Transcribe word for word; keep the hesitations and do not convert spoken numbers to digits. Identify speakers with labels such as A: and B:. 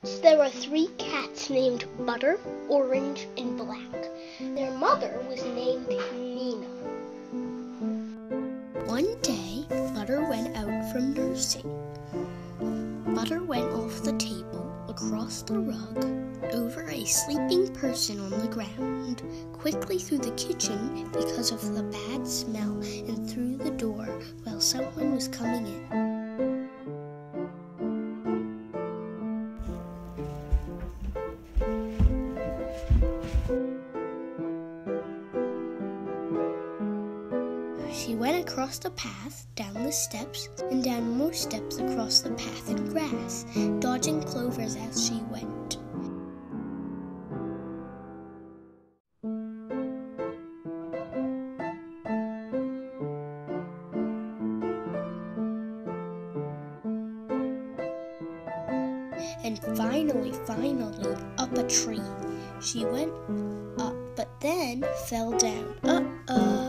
A: Once there were three cats named Butter, Orange, and Black. Their mother was named Nina. One day, Butter went out from nursing. Butter went off the table, across the rug, over a sleeping person on the ground, quickly through the kitchen because of the bad smell, and through the door while someone was coming in. She went across the path, down the steps, and down more steps across the path in grass, dodging clovers as she went. And finally, finally, up a tree. She went up, but then fell down. Uh-oh.